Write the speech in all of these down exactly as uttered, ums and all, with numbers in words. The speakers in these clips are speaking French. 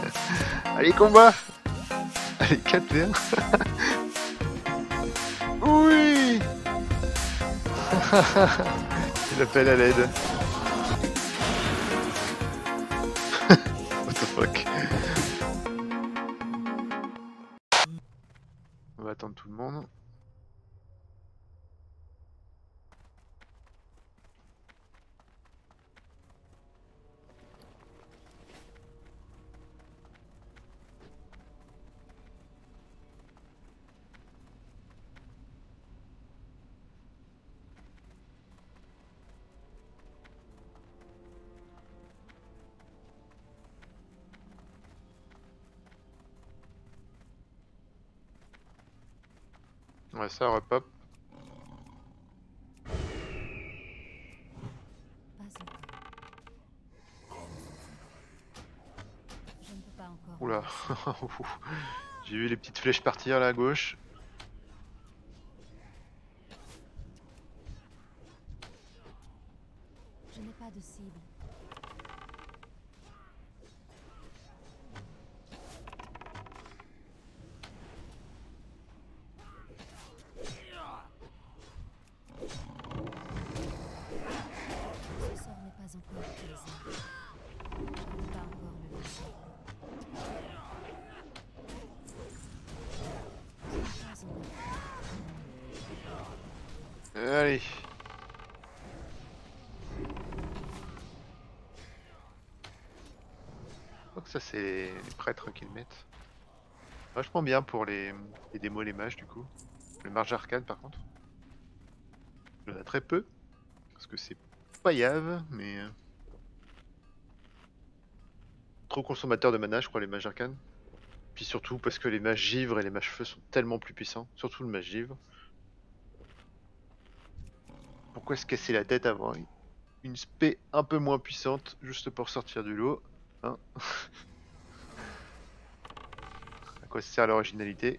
Allez, combat. Allez, quatre v un. Oui. Il appelle à l'aide. What the fuck. On va attendre tout le monde. Ouais, ça repop. Oula. J'ai vu les petites flèches partir là à gauche. Je n'ai pas de cible. Ce sort n'est pas encore utilisé. Je ne peux pas encore le lancer. Allez. Donc ça c'est les prêtres qui le mettent. Vachement bien pour les, les démos, les mages du coup. Le mage arcane par contre. Il y en a très peu. Parce que c'est pas Yave, mais... euh, trop consommateur de mana je crois les mages arcanes. Puis surtout parce que les mages givre et les mages feu sont tellement plus puissants. Surtout le mage givre. Pourquoi se casser la tête avant une spé un peu moins puissante juste pour sortir du lot, hein? À quoi sert l'originalité?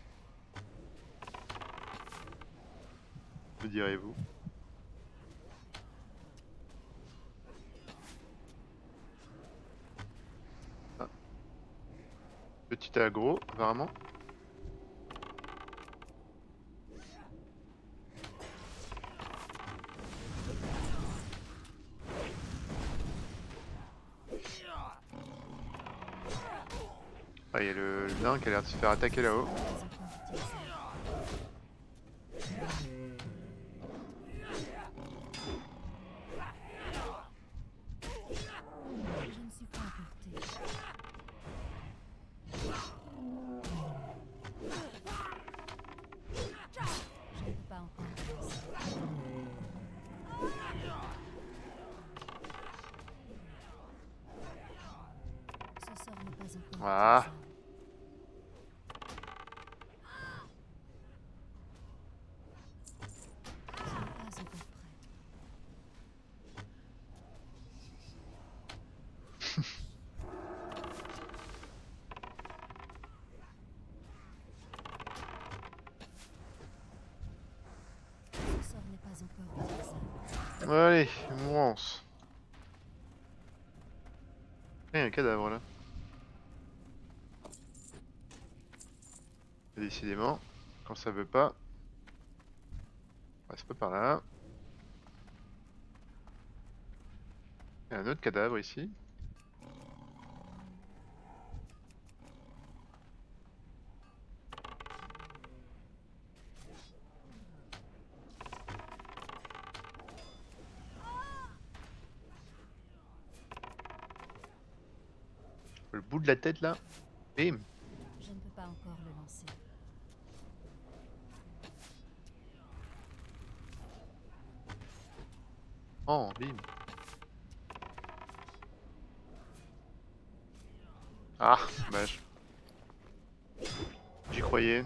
Me direz-vous? Ah. Petit aggro apparemment. Ah, il y a le, le nain qui a l'air de se faire attaquer là-haut. Je ne suis pas à portée. Je ne peux pas encore le lancer. Ce sort n'est pas encore Ah. utilisé. Je n'ai pas encore prêt. Ce sort n'est pas encore utilisé. Allez, mouvance. Il y a un cadavre là. Et décidément, quand ça veut pas, on passe pas par là. Il y a un autre cadavre ici. Le bout de la tête là. Bim. Je ne peux pas encore le lancer. Oh, bim. Ah, dommage. J'y croyais.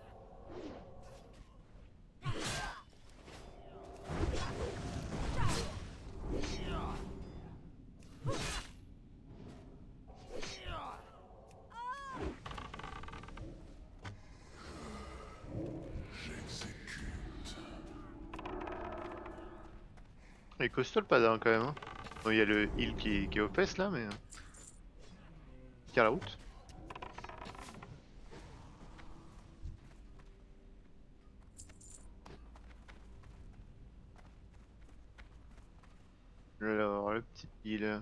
Il est costaud le padin quand même. Hein. Bon, il y a le heal qui, qui est aux fesses là, mais... tient la route. Alors, le petit pile.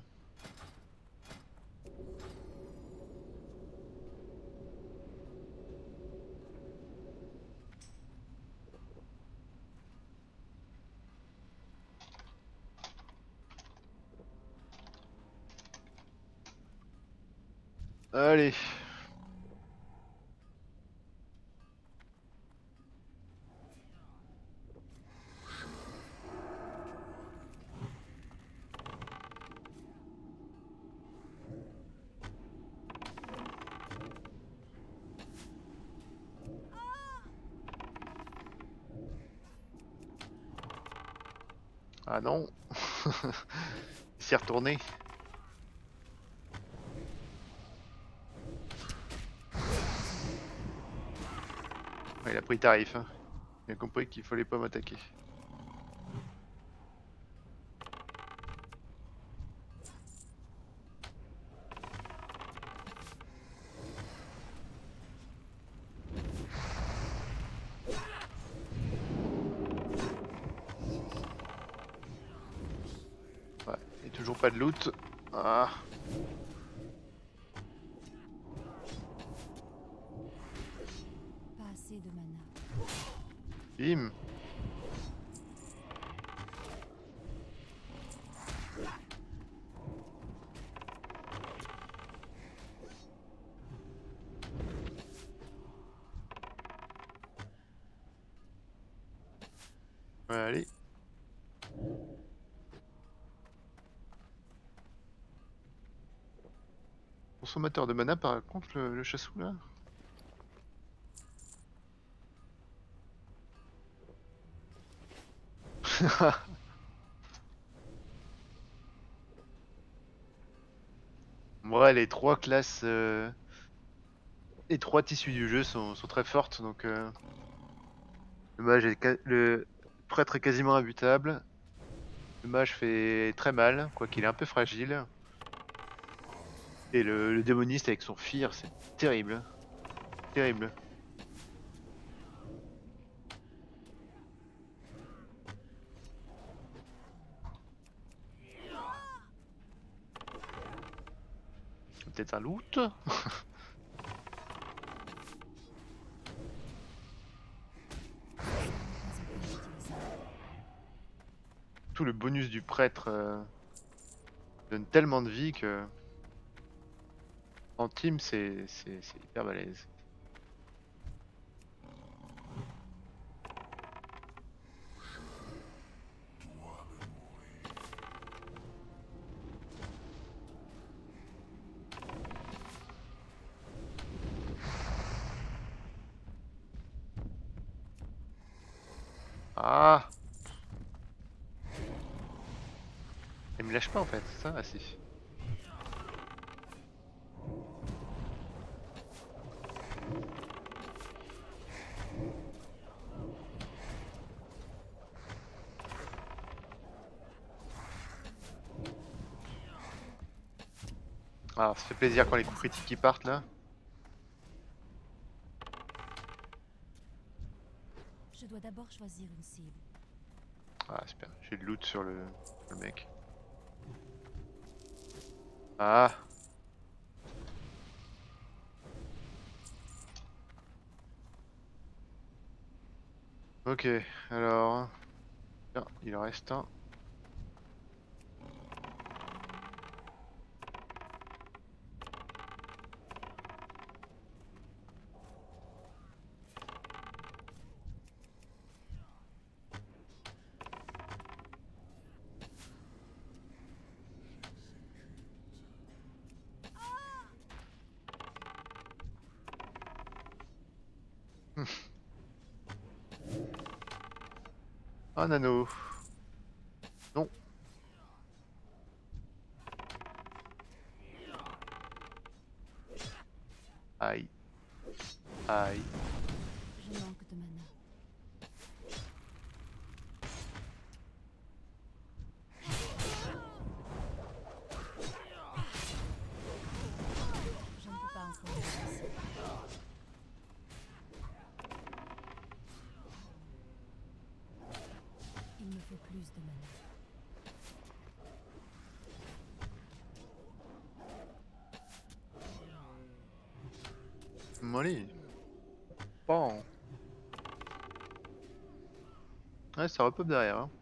Allez. Ah non. Il s'est retourné. Ouais, il a pris tarif. Hein. Il a compris qu'il fallait pas m'attaquer. Ouais, et toujours pas de loot. Ah. Pas assez de mana. Bim. Ouais, allez. Consommateur de mana par contre le, le chassou là. Ouais, les trois classes, euh, les trois tissus du jeu sont, sont très fortes, donc euh, le mage est ca- le prêtre est quasiment imbutable. Le mage fait très mal, quoiqu'il est un peu fragile. Et le, le démoniste avec son fear, c'est terrible, terrible. Peut-être un loot. Tout le bonus du prêtre euh, donne tellement de vie que en team c'est c'est c'est hyper balèze. Ah, il me lâche pas en fait, c'est ça? Ah si. Ah, ça fait plaisir quand les coups critiques qui partent là. Je dois d'abord choisir une cible. Ah super, j'ai le loot sur le, sur le mec. Ah, ok, alors... Tiens, il en reste un. Un anneau. Non. Aïe. Aïe. Je manque de mana. Je faut plus de mana. Molly. Bon. Ouais, ça repop derrière. Hein.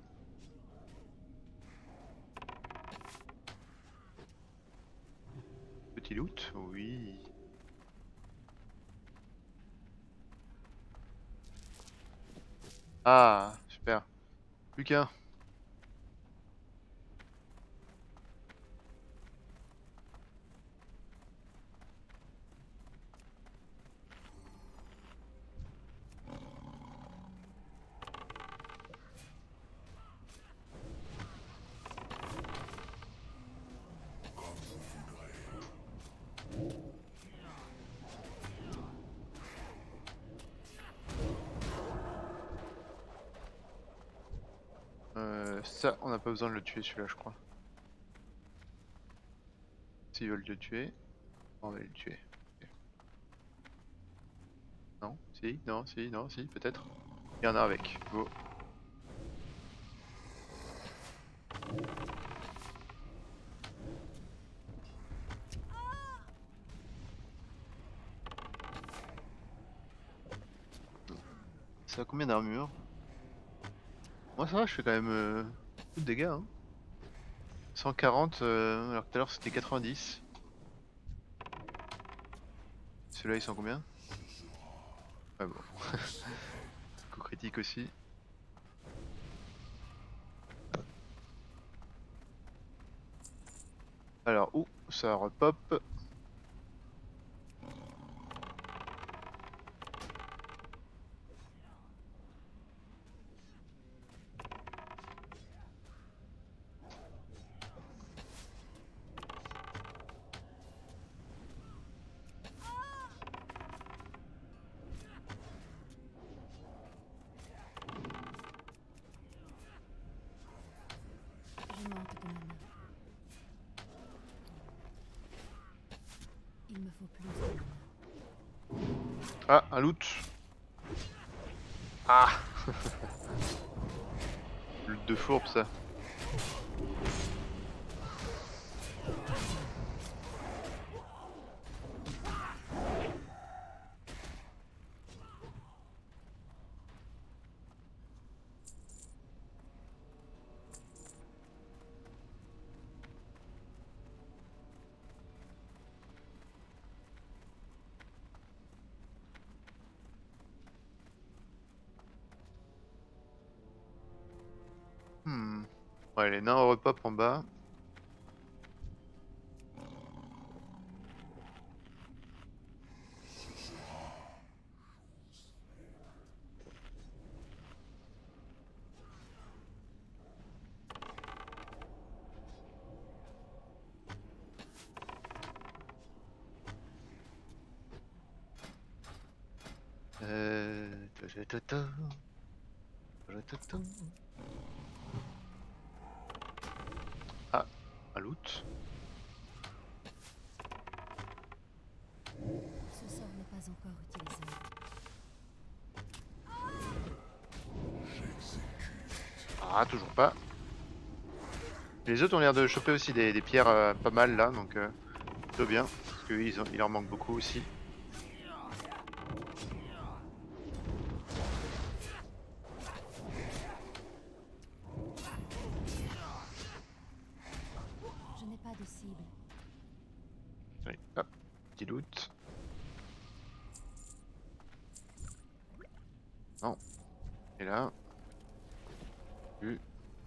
Petit loot, oui. Ah, super. Plus qu'un. Euh, ça, on n'a pas besoin de le tuer celui-là, je crois. S'ils veulent le tuer, on va le tuer. Ok. Non, si, non, si, non, si, peut-être. Il y en a avec. Go. Ça a combien d'armure? Moi ça va, je fais quand même euh, beaucoup de dégâts. Hein. cent quarante, euh, alors que tout à l'heure c'était quatre-vingt-dix. Ceux-là ils sont combien? Ouais bon. Coup critique aussi. Alors, ouh, ça repop. Je manque de mana. Il me faut plus de mana. Ah, un loot. Ah. Loot de fourbe ça. Hmm. Ouais, les nains repop en bas. Euh... ta-ta-ta-ta. Ta-ta-ta. Ah, un loot. Ce sort n'est pas encore utilisé. Ah, toujours pas. Les autres ont l'air de choper aussi des, des pierres euh, pas mal là, donc euh, plutôt bien. Parce qu'il il en manque beaucoup aussi. Je n'ai pas de cible. Oui. Ah, petit loot. Non. Et là. Vu.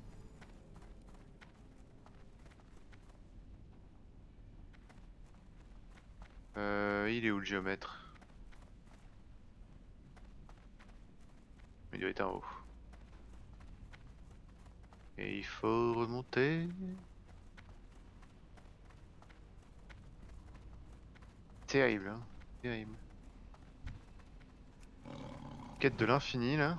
Euh, il est où le géomètre? Il doit être en haut. Et il faut remonter. Terrible, hein. Terrible. Quête de l'infini là.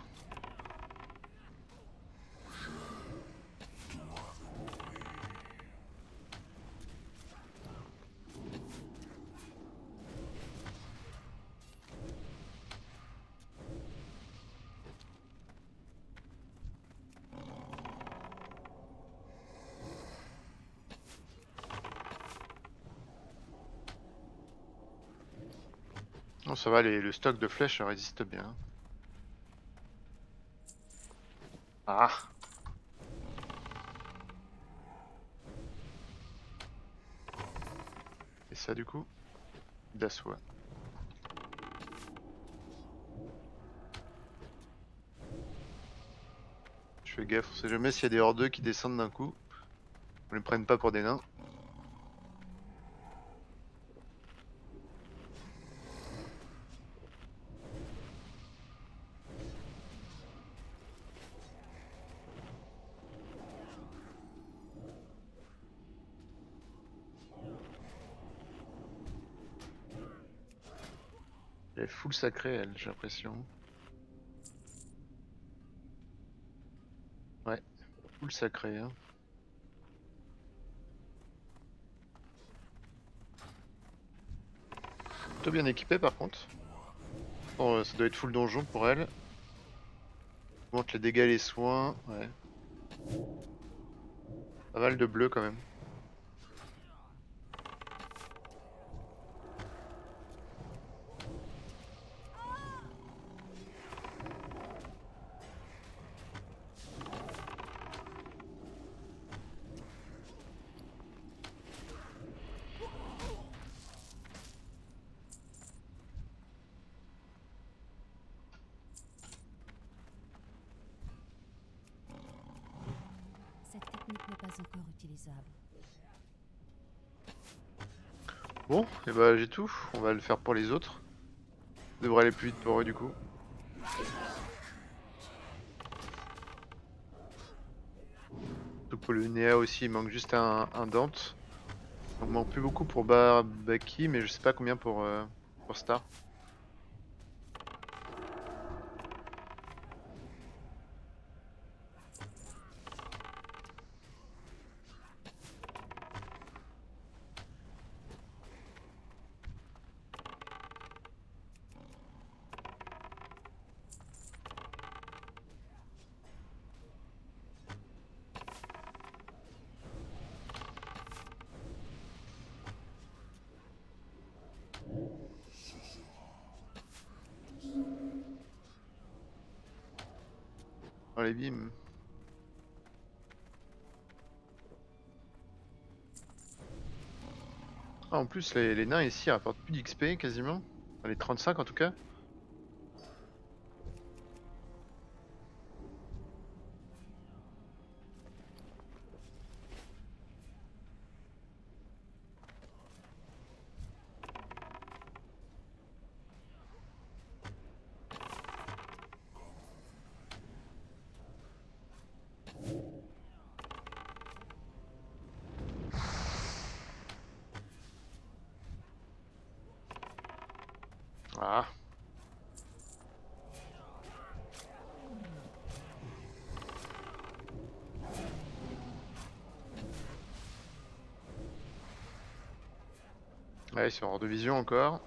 Non, ça va, les, le stock de flèches résiste bien. Ah! Et ça du coup? D'assois. Je fais gaffe, on sait jamais s'il y a des hordeux qui descendent d'un coup. On les prenne pas pour des nains. Elle est full sacrée elle, j'ai l'impression. Ouais, full sacré hein. Plutôt bien équipé par contre. Bon, ça doit être full donjon pour elle. Monte les dégâts, les soins, ouais. Pas mal de bleu quand même. Cette technique n'est pas encore utilisable. Bon, et bah j'ai tout. On va le faire pour les autres. Ça devrait aller plus vite pour eux du coup. Donc pour le Néa aussi, il manque juste un, un Dante. Donc il manque plus beaucoup pour ba Baki, mais je sais pas combien pour, euh, pour Star. Allez, bim. Ah, en plus, les, les nains ici rapportent plus d'X P quasiment. Enfin, les trente-cinq en tout cas. Ah. Ouais, ils sont hors de vision encore.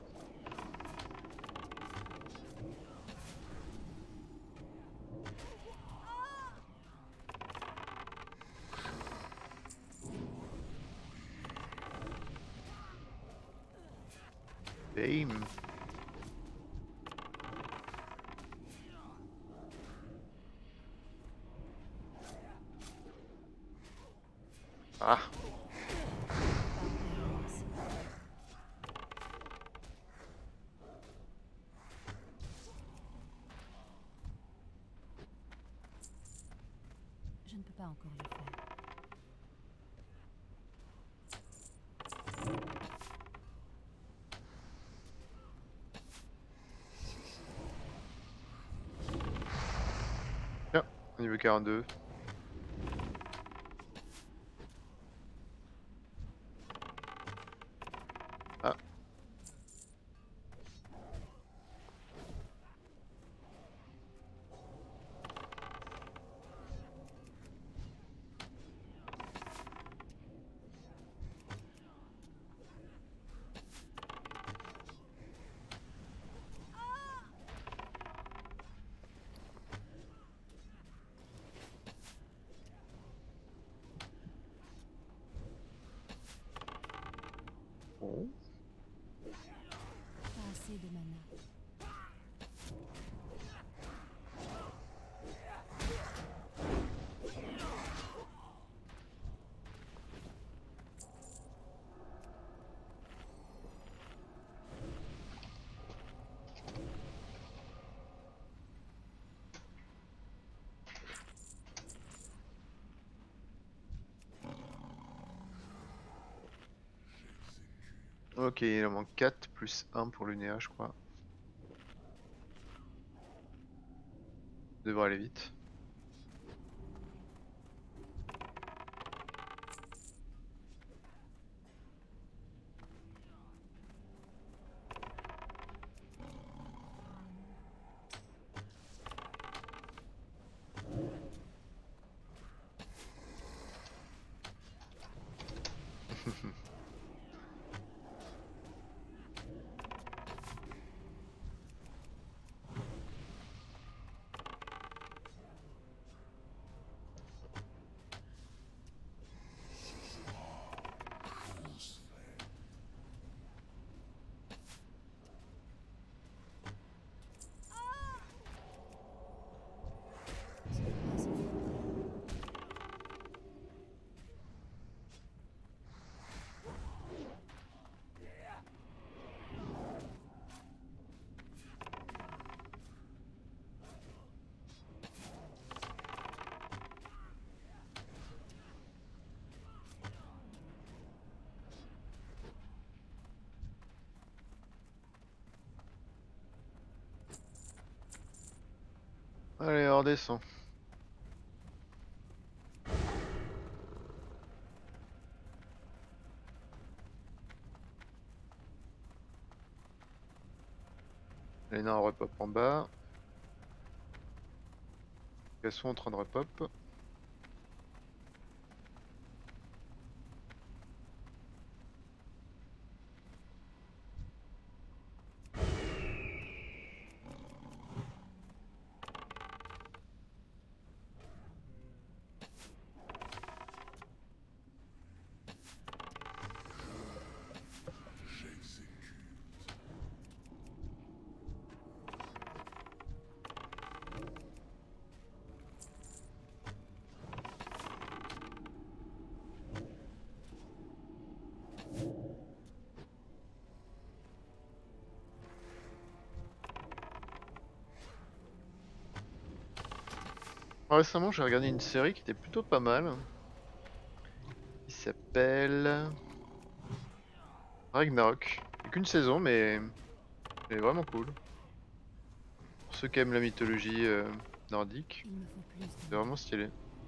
Bam. Ah. Je ne peux pas encore le faire. Tiens, niveau quarante-deux. Ah. Ok, il en manque quatre plus un pour l'Unéa, je crois. Devrait aller vite. Ce n'est pas sans effort. Allez, on redescend. Léna en repop en bas. Gasson en train de repop. Récemment, j'ai regardé une série qui était plutôt pas mal. Qui s'appelle Ragnarok. Il n'y a qu'une saison, mais elle est vraiment cool. Pour ceux qui aiment la mythologie euh, nordique, Il me faut plus c'est de vraiment stylé.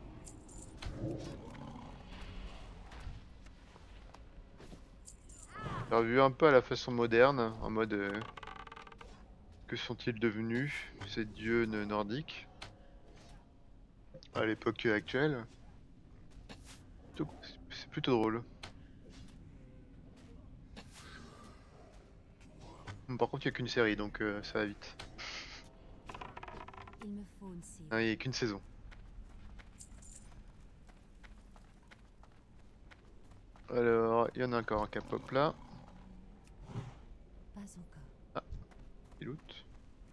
J'ai revu un peu à la façon moderne, en mode euh, que sont-ils devenus, ces dieux ne- nordiques, à l'époque actuelle. Plutôt- C'est plutôt drôle. Bon, par contre, il n'y a qu'une série, donc euh, ça va vite. Il me faut une cible. Ah, il n'y a qu'une saison. Alors, il y en a encore un qui pop là. Pas encore. Ah, il loot.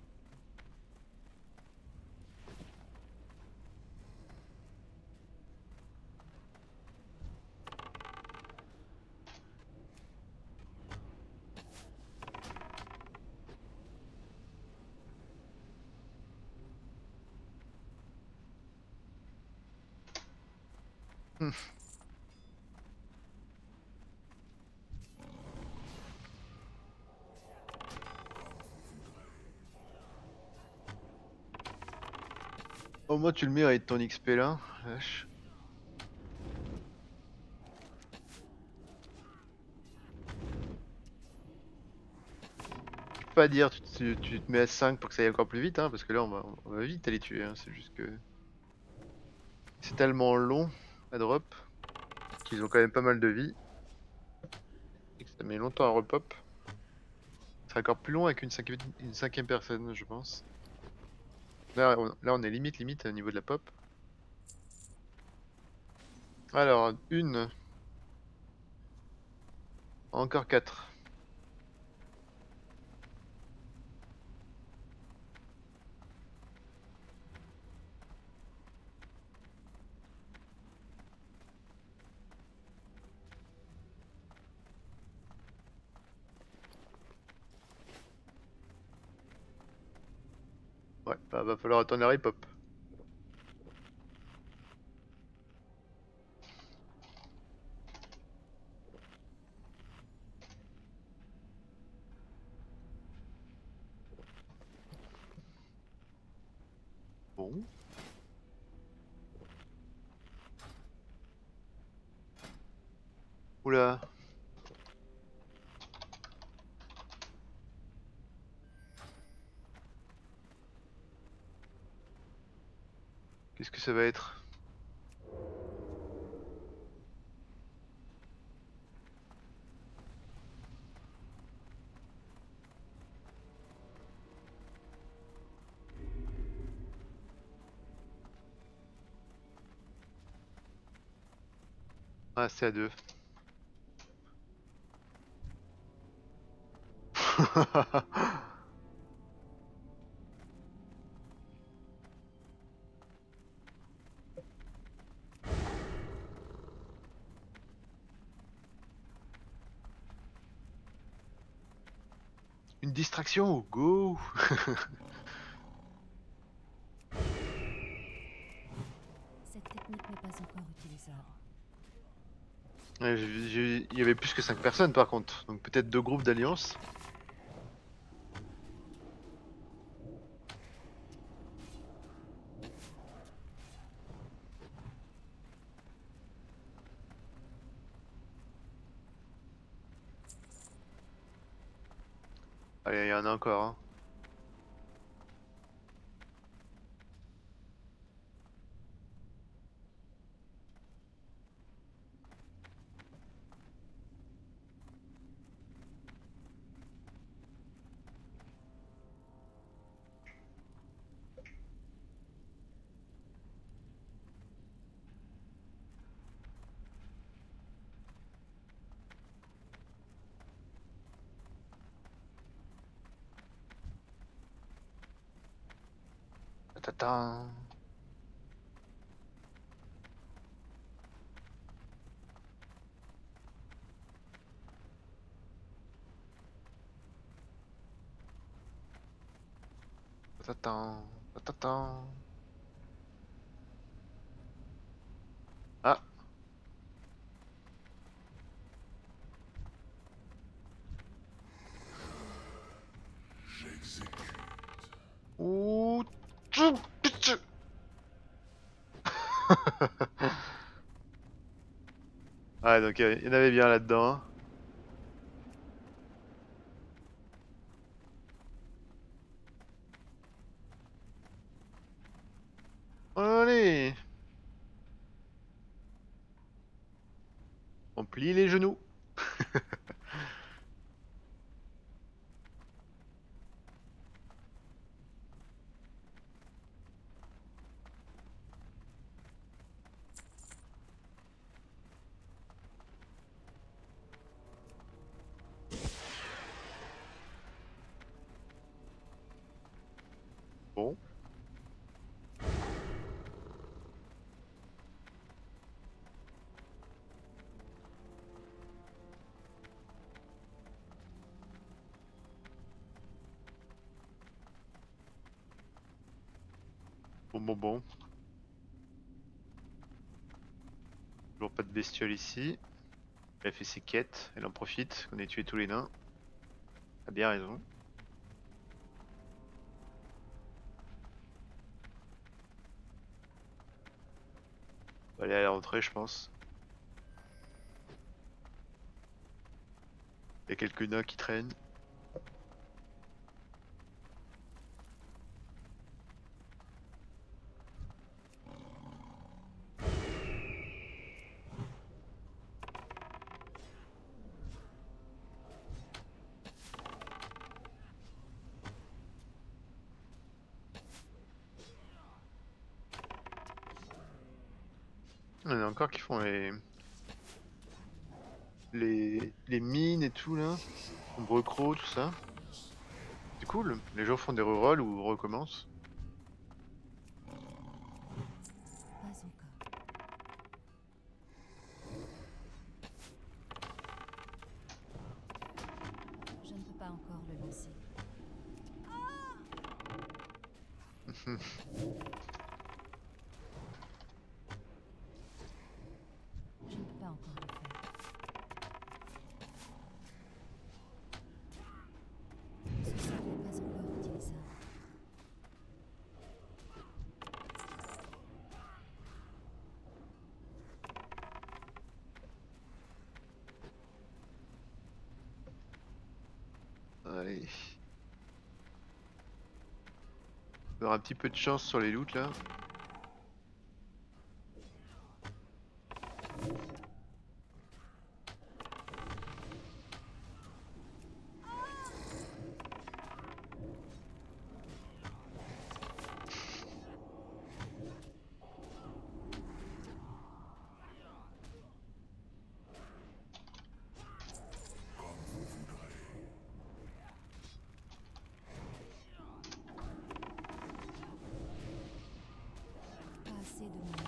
Hmm. Au moins, tu le mérites ton X P là. Vache. Pas dire, tu, tu- tu te mets à cinq pour que ça aille encore plus vite, hein, parce que là, on va, on va vite aller tuer. Hein, c'est juste que c'est tellement long à drop qu'ils ont quand même pas mal de vie et que ça met longtemps à repop. C'est encore plus long avec une cinquième, une cinquième personne, je pense. Là on, là, on est limite, limite au niveau de la pop. Alors, une, encore quatre. Ouais, bah, va falloir attendre la repop. bon. Oula. Qu'est-ce que ça va être? Ah, c'est à deux. Une distraction, go. Cette technique n'est pas encore utilisable. Ouais, j'ai vu- j'ai vu- il y avait plus que cinq personnes par contre, donc peut-être deux groupes d'alliance. Allez, il y en a encore, hein. Tata. Tata. Tata. Ah. Ouh. Tchou, pitchou. Ouais, donc euh, il y en avait bien là-dedans, hein. Allez. On plie les genoux. Bon. Bon, bon, bon. Toujours pas de bestiole ici. Elle a fait ses quêtes, elle en profite, qu'on ait tué tous les nains. T'as bien raison. On va aller à la rentrée, je pense. Il y a quelques nains qui traînent. Il y en a encore qui font les... les, les mines et tout là. Ombre Croc, tout ça. C'est cool. Les gens font des rerolls ou recommencent. Pas encore. Je ne peux pas encore le lancer. Je ne peux pas encore le faire. Ce sort n'est pas encore utilisable. Allez. On aura un petit peu de chance sur les loots là. Pas assez de mana.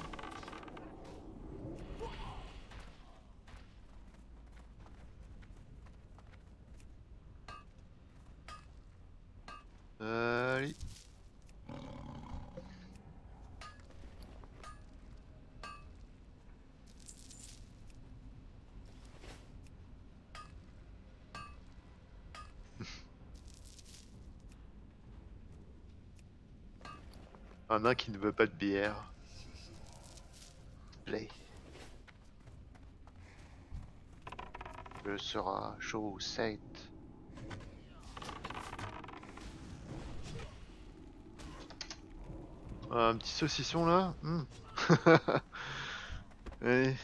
Allez. Un nain qui ne veut pas de bière. Play. Je sera chaud sept. Un petit saucisson là. Hmm. Allez.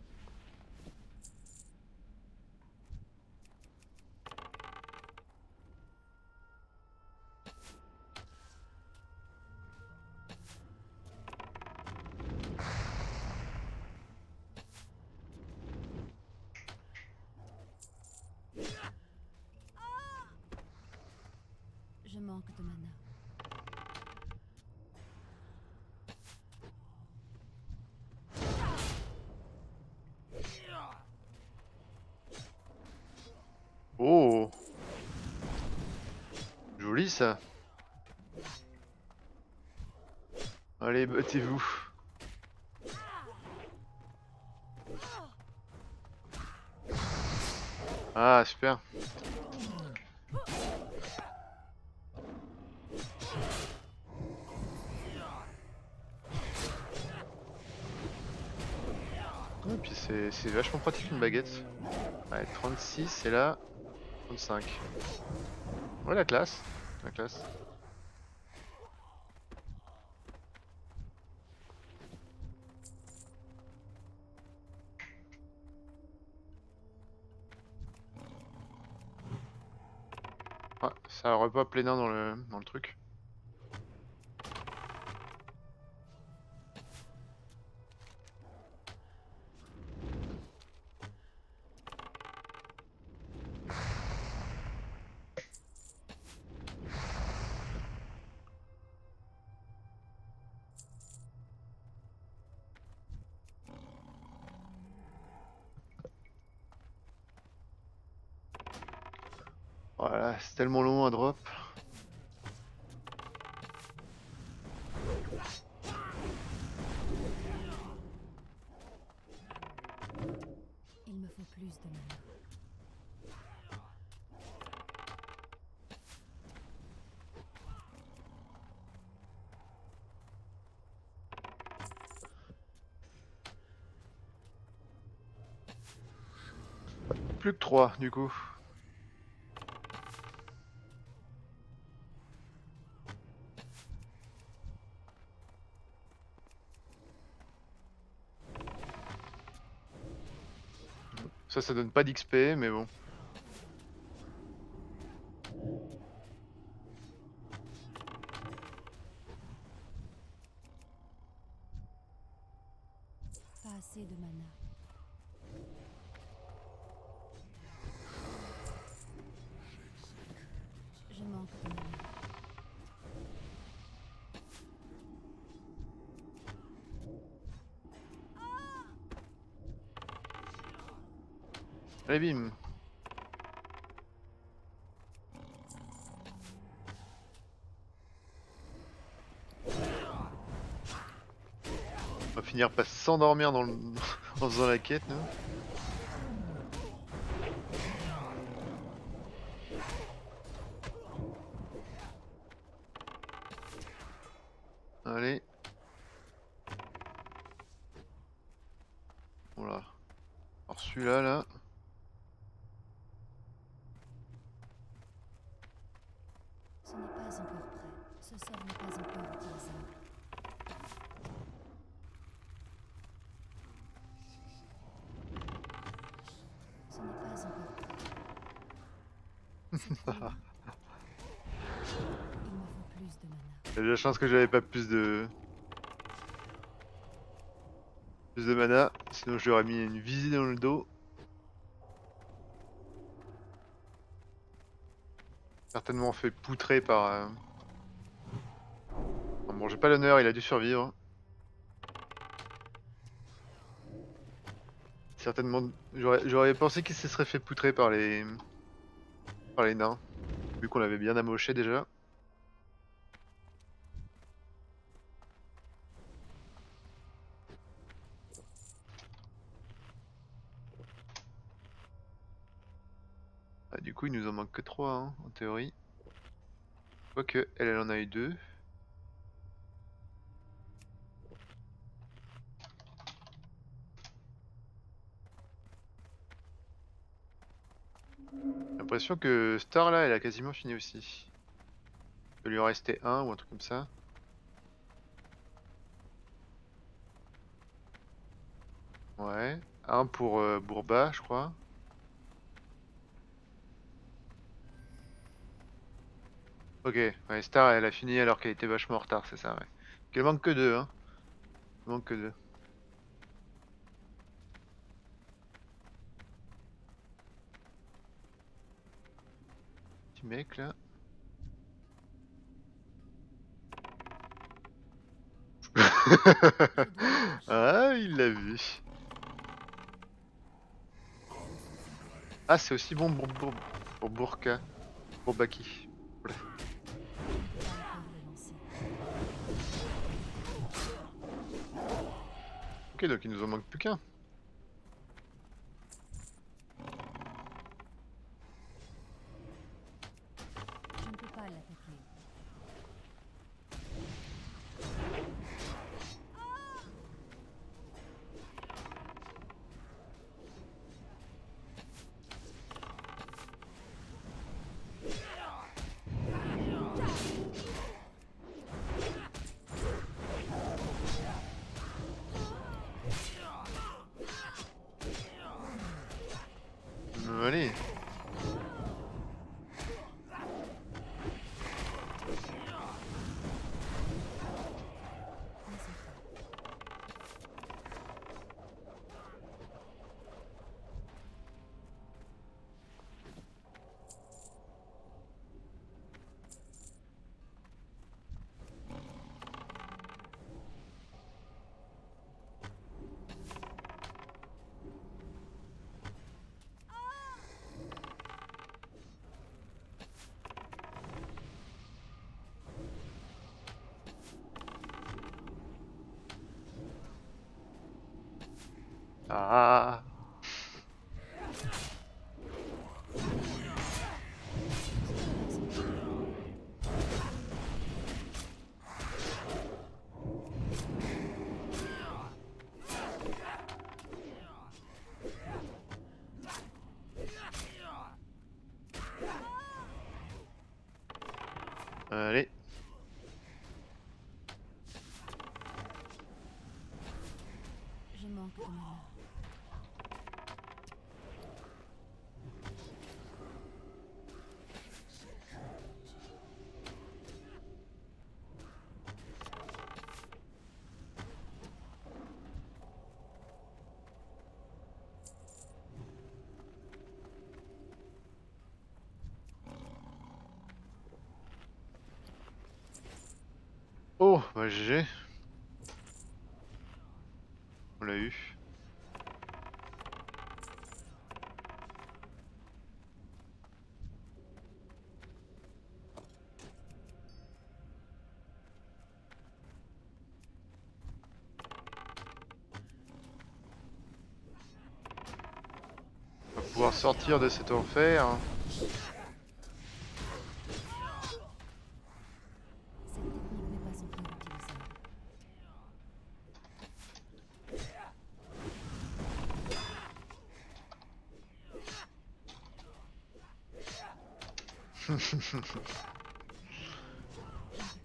Je manque de mana. Oh, joli ça. Allez, battez-vous. Ah, super. Et puis c'est c'est vachement pratique une baguette. Ouais, trente-six et là, trente-cinq. Ouais, la classe. La classe. Ouais, ça repop les nains dans le, dans le truc. Voilà, c'est tellement long à drop. Il me faut plus de mana. Plus que trois du coup. Ça, ça donne pas d'X P, mais bon. Pas assez de mana. Je manque de mana. Allez, bim. On va finir par s'endormir dans le... en faisant la quête, nous. Allez. Voilà. Alors celui-là, là. Ce n'est pas encore prêt. Ce sort n'est pas encore utilisable. Ce n'est pas encore prêt. C'est trop loin. Il me faut plus de mana. J'ai de la chance que j'avais pas plus de... Plus de mana, sinon je lui aurais mis une visée dans le dos. Certainement fait poutrer par... Euh... Enfin, bon, j'ai pas l'honneur, il a dû survivre. Certainement... J'aurais pensé qu'il se serait fait poutrer par les... Par les nains. Vu qu'on l'avait bien amoché déjà. Ah, du coup, il nous en manque que trois, hein, en théorie. Quoique, elle, elle en a eu deux. J'ai l'impression que Star, là, elle a quasiment fini aussi. Il doit lui en rester un ou un truc comme ça. Ouais. Un pour euh, Bourba, je crois. Ok, ouais, Star, elle a fini alors qu'elle était vachement en retard, c'est ça, ouais. Il manque que deux, hein. Il manque que deux. Petit mec, là. Ah, il l'a vu. Ah, c'est aussi bon pour, pour, pour Burka. Pour Baki. Voilà. Pas encore le lancer. Ok, donc il nous en manque plus qu'un. Je ne peux pas l'attaquer. Allez. Ne sais pas. Ah. Allez. Je manque de mana. Oh, bah G G. On l'a eu. On va pouvoir sortir de cet enfer. Cette technique n'est pas encore utilisable.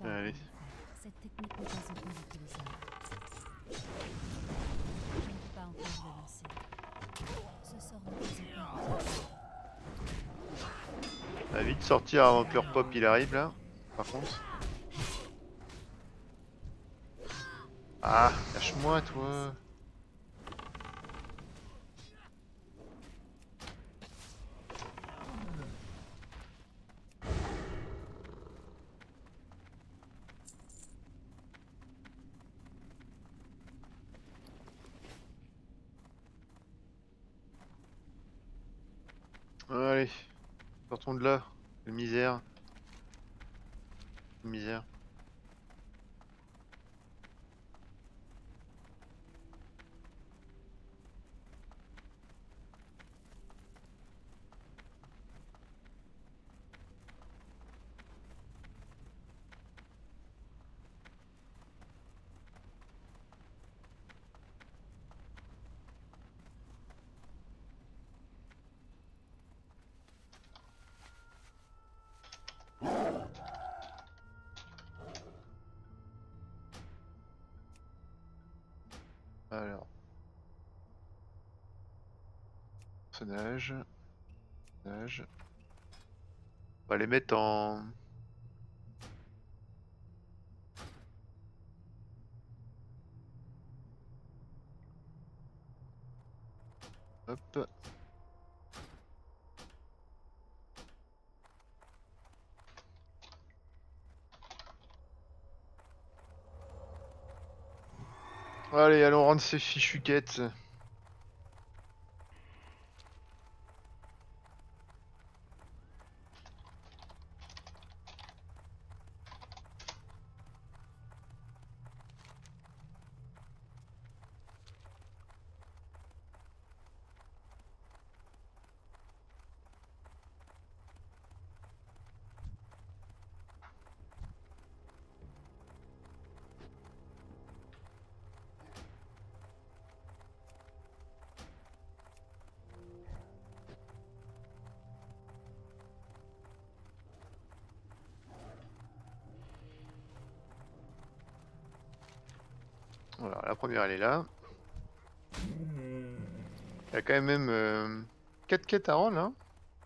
Allez. Cette technique n'est pas encore utilisable. Je ne peux pas encore le lancer. Ce sort n'est pas encore utilisable. On va vite sortir avant que leur pop il arrive là. Par contre. Ah, lâche-moi toi. Allez, sortons de là. Quelle misère. Quelle misère. Alors. Personnage. Personnage. On va les mettre en... Hop. Allez, allons rendre ces fichues quêtes. Voilà, la première elle est là. Il y a quand même euh, quatre quêtes à rendre là.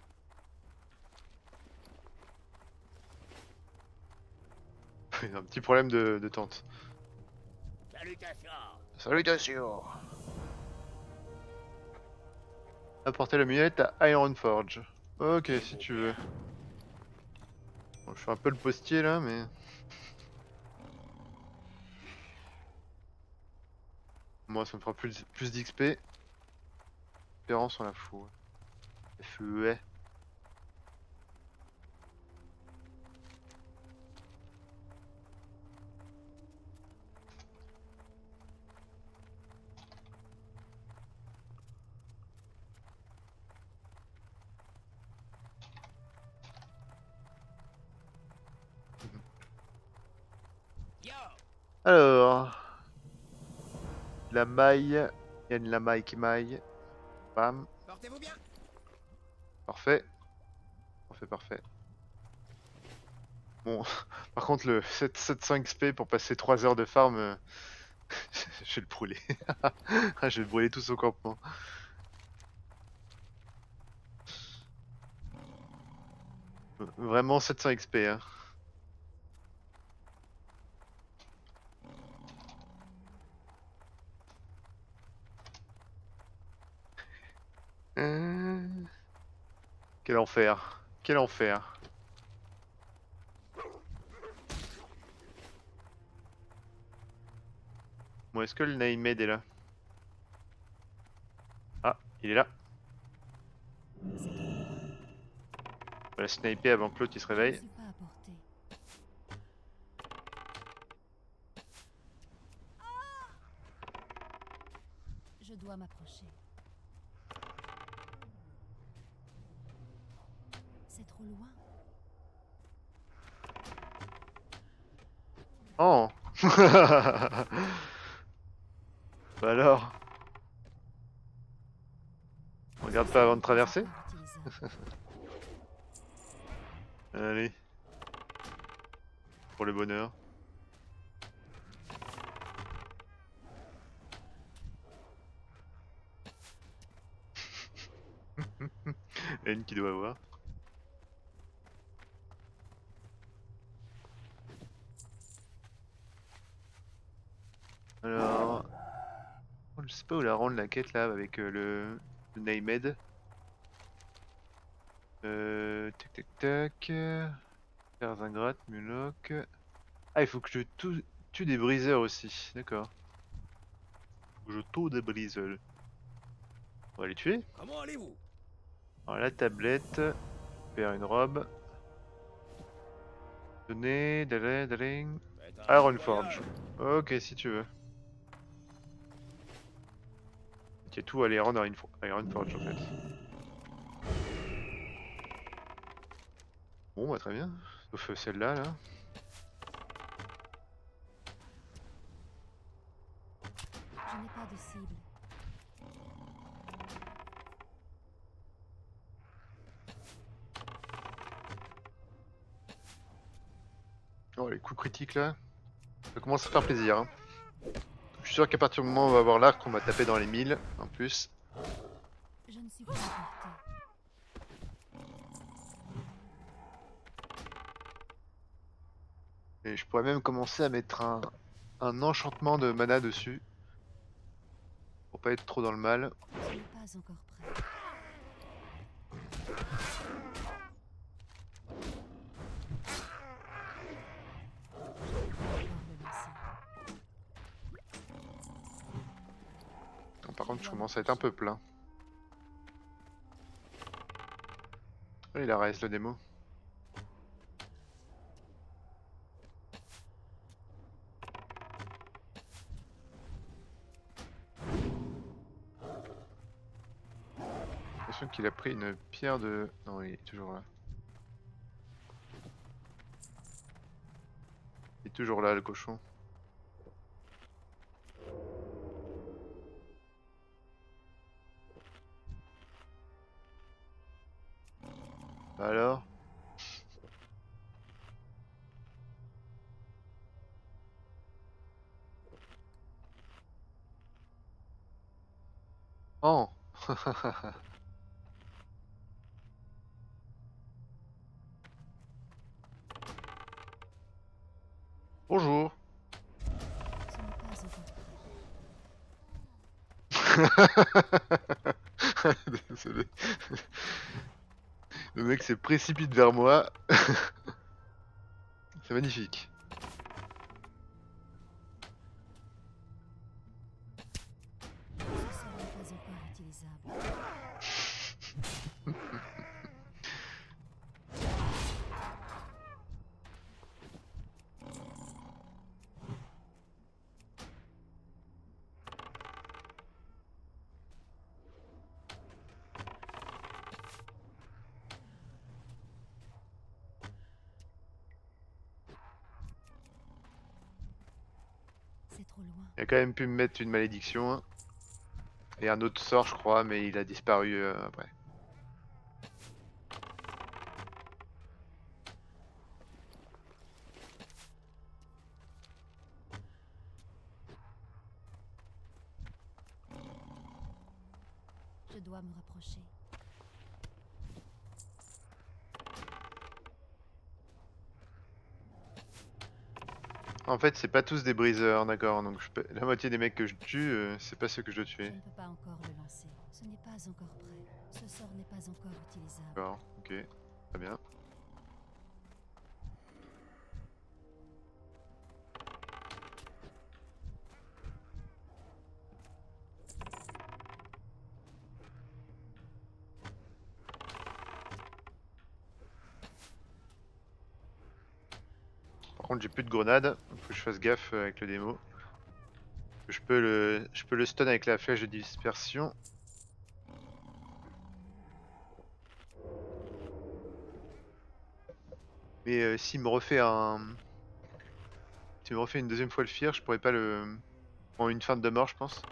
Il y a un petit problème de, de tente. Salutations. Salutations. Apporter la mulette à Ironforge. Ok, si tu veux. Bon, je fais un peu le postier là, mais... Moi, ça me fera plus, plus d'X P. Espérance, on la fout. F E. Yo. Alors... La maille. Il y a une la maille qui maille. Bam. Portez-vous bien. Parfait. Parfait, parfait. Bon, par contre, le sept sept cinq X P pour passer trois heures de farm, euh, je vais le brûler. Je vais le brûler tous au campement. Vraiment sept cents X P, hein. Euh, Quel enfer. Quel enfer. Bon, est-ce que le Naimed est là? Ah, il est là. On va la sniper avant que l'autre il se Je ne réveille. suis pas à portée. Je dois m'approcher. C'est trop loin. Oh. Bah alors. On regarde pas avant de traverser. Utilisable. Allez. pour le bonheur. N qui doit avoir. Alors, je sais pas où la rendre la quête là avec euh, le, le Naimed. Euh, tac tac tac. Terres ingrates, Mulok. Ah, il faut que je tou- tue des briseurs aussi, d'accord. Faut que je tue des briseurs. On va les tuer. Comment allez-vous? Alors la tablette, faire une robe. Donner, d'aller, d'aller. Faites un bon Ironforge. voyage. Ok, si tu veux. Ok, tout aller rendre à Ironfo- à Ironforge en fait. Bon, bah très bien. Sauf euh, celle-là, là. Je n'ai pas de cible. Oh, les coups critiques là. Ça commence à faire plaisir. Hein. Je suis sûr qu'à partir du moment où on va avoir l'arc, on va taper dans les mille en plus. Je ne suis pas emportée. Et je pourrais même commencer à mettre un, un enchantement de mana dessus. Pour pas être trop dans le mal. Ce n'est pas encore prêt. Je ne peux encore le lancer. Non, par contre, je commence à être un peu plein. Oui, il reste le démo. J'ai l'impression qu'il a pris une pierre de... Non, il est toujours là. Il est toujours là, le cochon. Bah alors? Oh! Bonjour! Ce n'est pas encore prêt. Désolé. Le mec se précipite vers moi. C'est magnifique. Ce sort n'est pas encore utilisable. C'est trop loin. Il a quand même pu me mettre une malédiction. Hein. Et un autre sort, je crois, mais il a disparu euh, après. Je dois me rapprocher. En fait, c'est pas tous des briseurs, d'accord. Donc je peux- la moitié des mecs que je tue, euh, c'est pas ceux que je dois Je tuer. ne peux pas encore le lancer. Ce n'est pas encore prêt. Ce sort n'est pas encore utilisable. D'accord, ok, très bien. Par contre, j'ai plus de grenades, faut que je fasse gaffe euh, avec le démo. Je peux le, je peux le stun avec la flèche de dispersion. Mais euh, s'il me refait un, s'il me refait une deuxième fois le fear, je pourrais pas le, en une feinte de mort, je pense.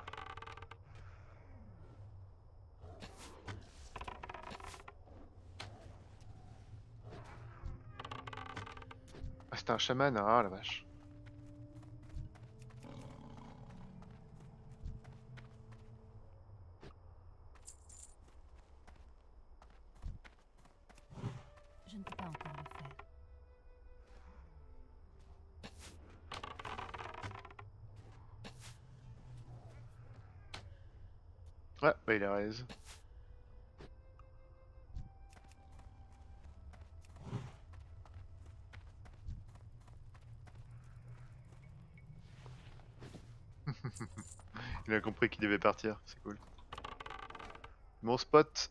Ah, c'était un chaman, ah la vache. Je ne peux pas encore le faire. Ouais, bah il a raison. Il a compris qu'il devait partir, c'est cool. Bon spot.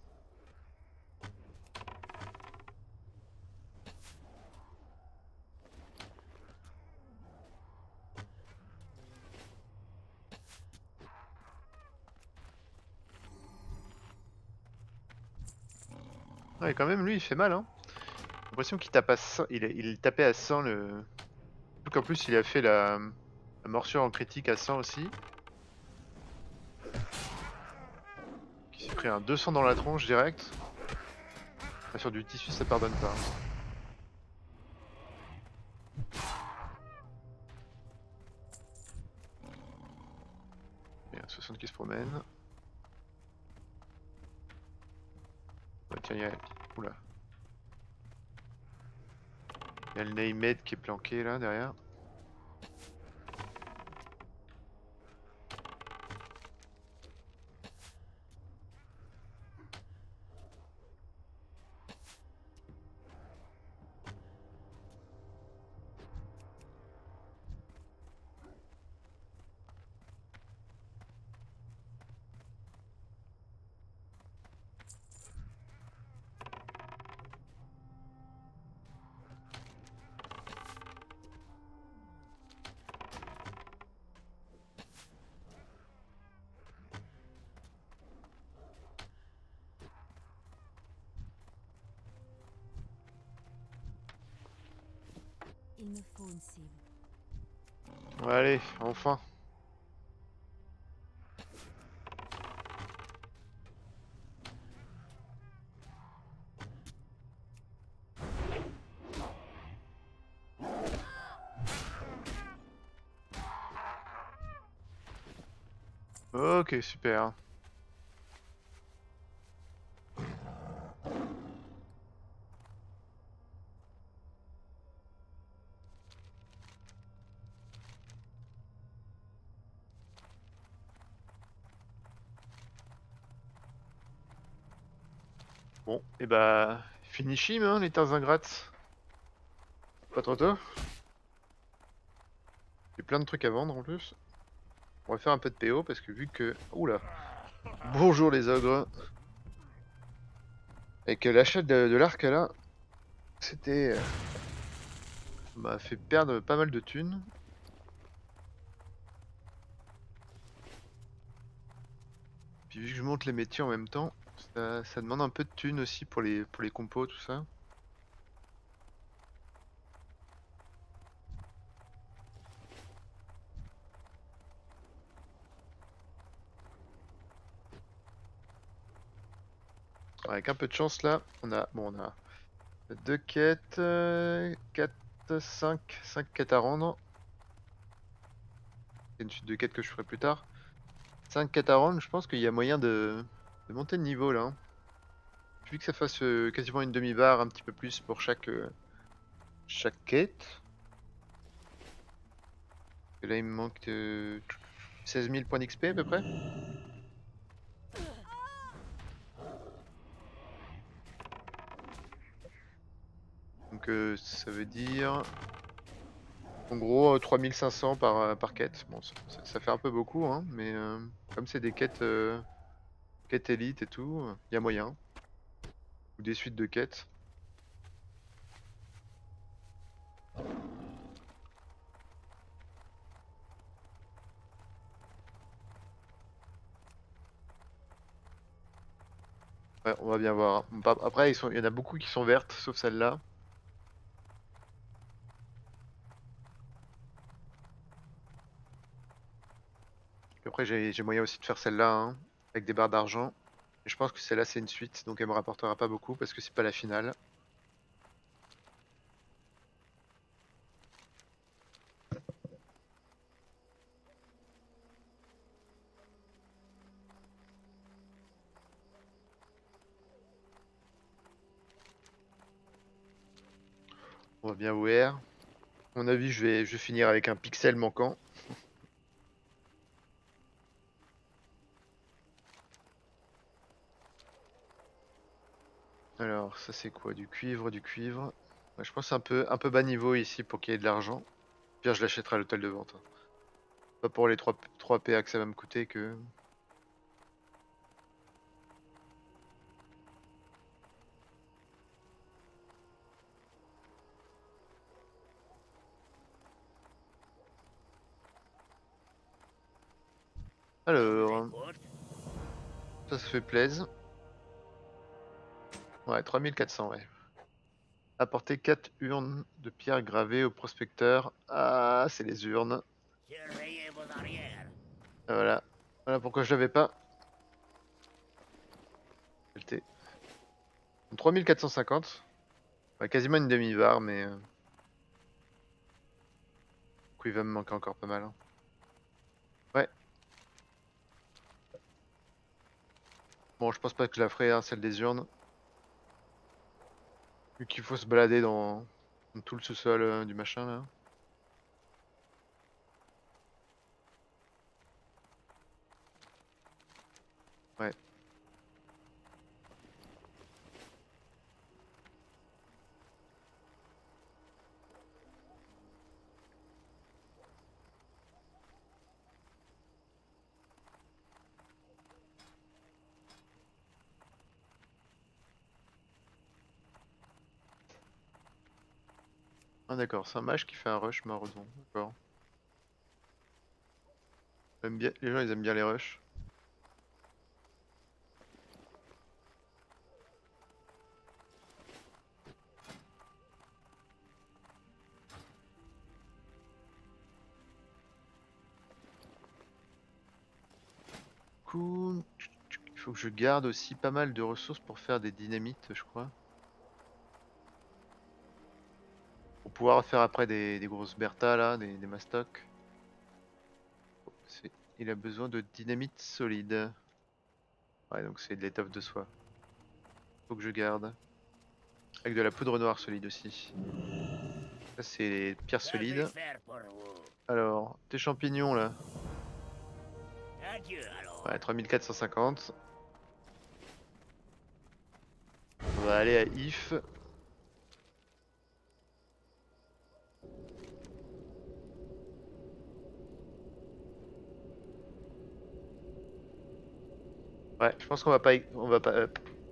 Ouais, quand même, lui, il fait mal, hein. J'ai l'impression qu'il tape à cent, il, il tapait à cent le... Surtout qu'en plus, il a fait la... la morsure en critique à cent aussi. Il s'est pris un deux cents dans la tronche direct. Enfin, sur du tissu, ça pardonne pas. Il y a un soixante qui se promène. Ouais, tiens, il y a... Oula. Il y a le Neymed qui est planqué là derrière. Il me faut une cible. Ouais, allez, enfin. Ok, super. Bon, et bah, finishim, hein, les terres ingrates. Pas trop tôt. J'ai plein de trucs à vendre en plus. On va faire un peu de P O parce que vu que... Oula. Bonjour les ogres. Avec euh, l'achat de, de l'arc là, c'était... euh, m'a fait perdre pas mal de thunes. Puis vu que je monte les métiers en même temps, ça, ça demande un peu de thunes aussi pour les, pour les compos, tout ça. Avec un peu de chance là, on a, bon, on a deux quêtes, euh, quatre, cinq, cinq quêtes à rendre. C'est une suite de quêtes que je ferai plus tard. cinq quêtes à rendre, je pense qu'il y a moyen de, de monter de niveau là, hein. Vu que ça fasse euh, quasiment une demi-barre, un petit peu plus pour chaque, euh, chaque quête. Et là il me manque euh, seize mille points d'X P à peu près. Donc euh, ça veut dire en gros euh, trois mille cinq cents par, euh, par quête. Bon, ça, ça- ça fait un peu beaucoup, hein, mais euh, comme c'est des quêtes, euh, quêtes élites et tout, il y a moyen. Ou des suites de quêtes. Ouais, on va bien voir. Bon, pas- Après, ils sont... il y en a beaucoup qui sont vertes, sauf celle-là. Puis après, j'ai j'ai moyen aussi de faire celle-là, hein, avec des barres d'argent. Et je pense que celle-là, c'est une suite, donc elle me rapportera pas beaucoup parce que c'est pas la finale. On va bien voir. À mon avis, je vais, je vais finir avec un pixel manquant. Alors, ça c'est quoi? Du cuivre, du cuivre. Ouais, je pense un peu, un peu bas niveau ici pour qu'il y ait de l'argent. Pire, je l'achèterai à l'hôtel de vente, hein. Pas pour les trois, trois P A que ça va me coûter que... Alors, Écoute, ça se fait plaisir. Ouais, trois mille quatre cents, ouais. Apporter quatre urnes de pierre gravées au prospecteur. Ah, c'est les urnes. surveillez vos arrières. Ah, voilà. Voilà pourquoi je l'avais pas. L T. trois mille quatre cent cinquante. Ouais, quasiment une demi-barre, mais... euh, Du coup, il va me manquer encore pas mal, hein. Ouais. Bon, je pense pas que je la ferai, hein, celle des urnes. Vu qu'il faut se balader dans, dans tout le sous-sol euh, du machin, là. Ouais. Ah d'accord, c'est un mage qui fait un rush maraudon. D'accord. Aime bien... Les gens, ils aiment bien les rushs. Du coup, il faut que je garde aussi pas mal de ressources pour faire des dynamites, je crois. Pour pouvoir faire après des, des grosses Bertha là, des, des mastocs. C'est- Il a besoin de dynamite solide. Ouais, donc c'est de l'étoffe de soie. Faut que je garde. Avec de la poudre noire solide aussi. Ça, c'est les pierres Ça, je vais solides. faire pour vous. Alors, tes champignons là. Adieu alors. Ouais, trois mille quatre cent cinquante. On va aller à If. Ouais, je pense qu'on va pas, y- on va pas. euh,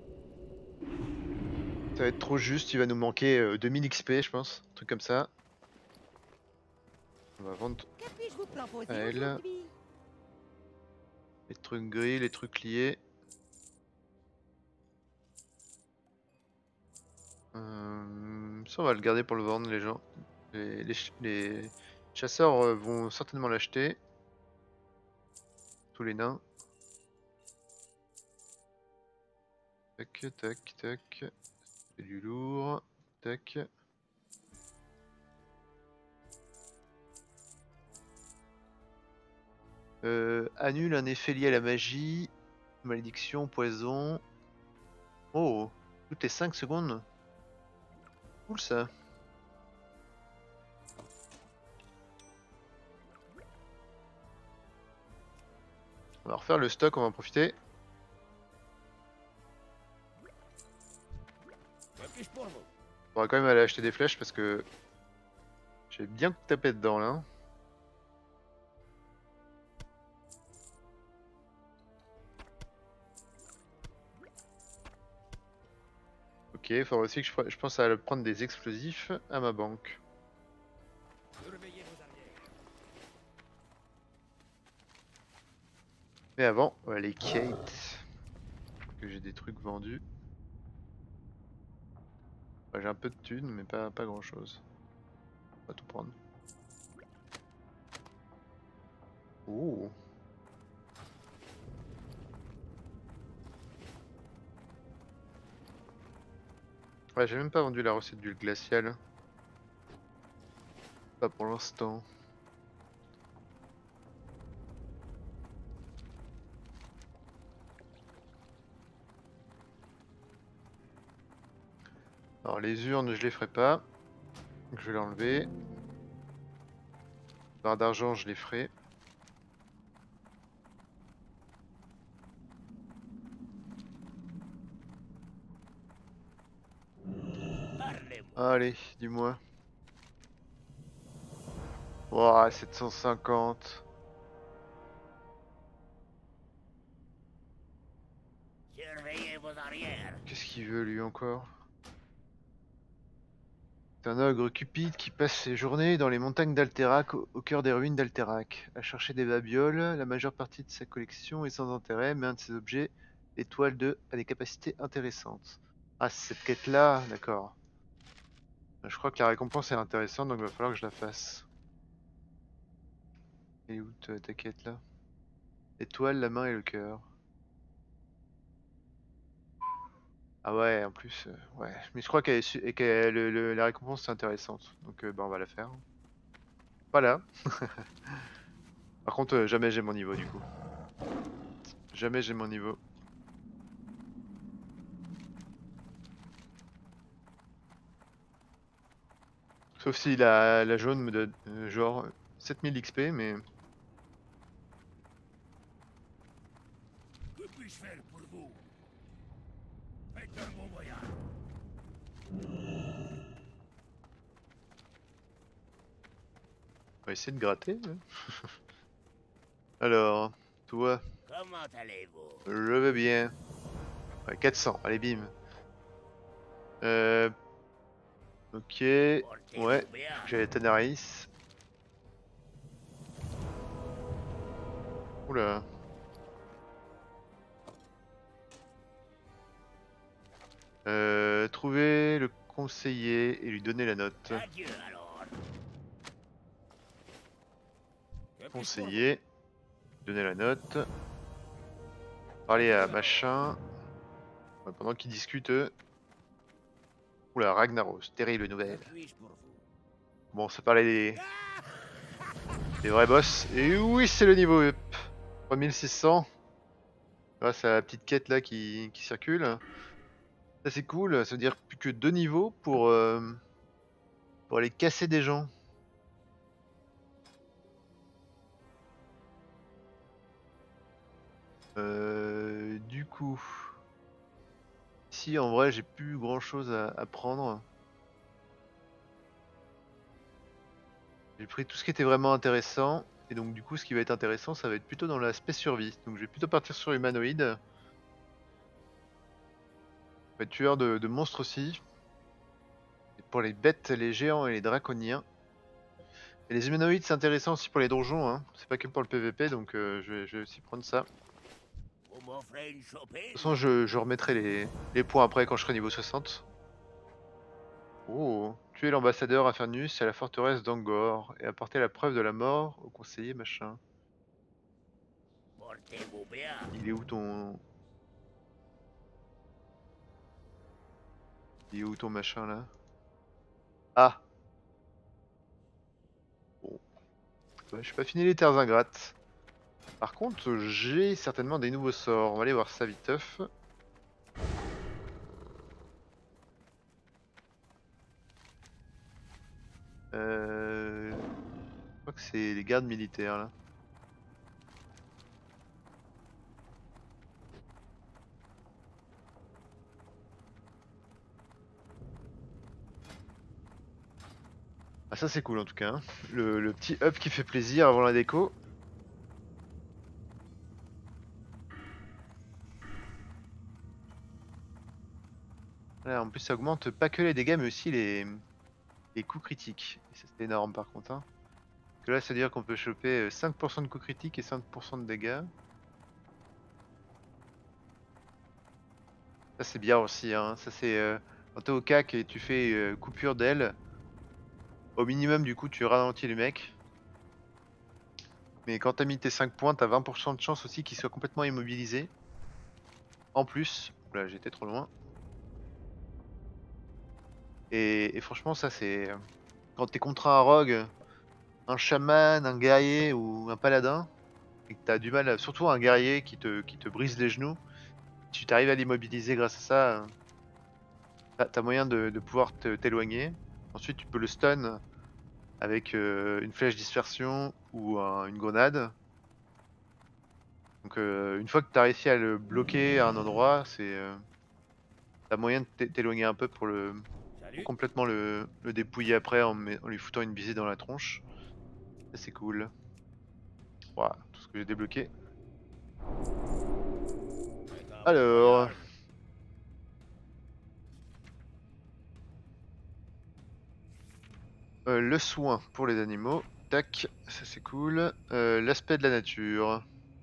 Ça va être trop juste. Il va nous manquer euh, deux mille X P, je pense, un truc comme ça. On va vendre Que puis-je vous proposer à elle aujourd'hui? les trucs gris, les trucs liés. Euh, ça, on va le garder pour le vendre, les gens. Les, les ch- les chasseurs euh, vont certainement l'acheter. Tous les nains. Tac, tac, tac. C'est du lourd. Tac. Euh, annule un effet lié à la magie. Malédiction, poison. Oh, toutes les cinq secondes. Cool ça. On va refaire le stock, on va en profiter. Que puis-je pour vous? On va quand même aller acheter des flèches parce que j'ai bien tapé dedans là. Ok, il faudra aussi que je, pre- je pense à prendre des explosifs à ma banque. Surveillez vos arrières. Mais avant, on va aller Kate. Que j'ai des trucs vendus. Enfin, j'ai un peu de thunes, mais pas, pas grand chose. On va tout prendre. Ouh. Ouais, j'ai même pas vendu la recette d'huile glaciale. Pas pour l'instant. Alors les urnes, je les ferai pas. Donc je vais l'enlever. Barre d'argent, je les ferai. Parlez-moi. Allez, dis-moi. Ouah, sept cent cinquante. Surveillez vos arrières. Qu'est-ce qu'il veut lui encore? C'est un ogre cupide qui passe ses journées dans les montagnes d'Alterac, au, au cœur des ruines d'Alterac, à chercher des babioles. La majeure partie de sa collection est sans intérêt, mais un de ses objets, l'étoile de, a des capacités intéressantes. Ah, c'est cette quête-là, d'accord. Je crois que la récompense est intéressante, donc il va falloir que je la fasse. Et où ta ta quête là? L'étoile, la main et le cœur. Ah ouais, en plus, euh, ouais. Mais je crois qu'elle est su- et que le- le- la récompense est intéressante, donc euh, bah, on va la faire. Voilà. Par contre, euh, jamais j'ai mon niveau du coup. Jamais j'ai mon niveau. Sauf si la, la jaune me donne euh, genre sept mille X P, mais Que puis-je faire pour vous? Faites un bon voyage. on va essayer de gratter. hein. Alors, toi, Comment allez-vous? je vais bien. Ouais, quatre cents, allez bim. Euh, ok, ouais, Portez-vous bien. j'ai les Tanaris. Oula. Euh, trouver le conseiller et lui donner la note. Adieu alors. Que puis-je pour vous? Conseiller, donner la note. Parler à machin. Ouais, pendant qu'ils discutent. eux. Oula, Ragnaros, terrible nouvelle. Que puis-je pour vous? Bon, ça parlait des, des vrais boss. Et oui, c'est le niveau up. trois mille six cents. Grâce à la petite quête là qui, qui circule. Ça c'est cool, ça veut dire plus que deux niveaux pour, euh, pour aller casser des gens. Euh, du coup, ici en vrai j'ai plus grand chose à, à prendre. J'ai pris tout ce qui était vraiment intéressant. Et donc du coup ce qui va être intéressant ça va être plutôt dans l'aspect survie. Donc je vais plutôt partir sur humanoïde. On va être tueur de, de monstres aussi. Et pour les bêtes, les géants et les draconiens. Et les humanoïdes c'est intéressant aussi pour les donjons, hein. C'est pas que pour le P V P donc euh, je, vais, je vais aussi prendre ça. Vous m'offrez une De chopine? toute façon, je, je remettrai les, les points après quand je serai niveau soixante. Oh, tuer l'ambassadeur Infernus à la forteresse d'Angor et apporter la preuve de la mort au conseiller machin. Portez-vous bien. Il est où ton... Il est où ton machin là? Ah! Bon. Ouais, je suis pas fini les terres ingrates. Par contre, j'ai certainement des nouveaux sorts. On va aller voir ça viteuf. Euh... Je crois que c'est les gardes militaires là. Ah ça c'est cool en tout cas. hein. Le, le petit up qui fait plaisir avant la déco. Voilà, en plus ça augmente pas que les dégâts mais aussi les, les coups critiques. Et ça c'est énorme par contre. Hein. Parce que là ça veut dire qu'on peut choper cinq pour cent de coups critiques et cinq pour cent de dégâts. Ça c'est bien aussi. Hein. Ça c'est euh, quand t'es au C A C et tu fais euh, coupure d'aile. Au minimum du coup tu ralentis le mec. Mais quand t'as mis tes cinq points t'as vingt pour cent de chance aussi qu'il soit complètement immobilisé. En plus, là j'étais trop loin. Et, et franchement ça c'est... Quand t'es contre un rogue, un chaman, un guerrier ou un paladin, et que t'as du mal, à... surtout un guerrier qui te, qui te brise les genoux, si tu arrives à l'immobiliser grâce à ça, t'as, t'as moyen de, de pouvoir te- t'éloigner. Ensuite, tu peux le stun avec euh, une flèche dispersion ou un- une grenade. Donc euh, une fois que tu as réussi à le bloquer à un endroit, c'est euh, t'as moyen de t'é- t'éloigner un peu pour le pour Salut. complètement le, le dépouiller après en, met- en lui foutant une visée dans la tronche. Ça c'est cool. Voilà, tout ce que j'ai débloqué. C'est un bon Alors, voyage. euh, le soin pour les animaux. Tac, ça c'est cool. Euh, l'aspect de la nature.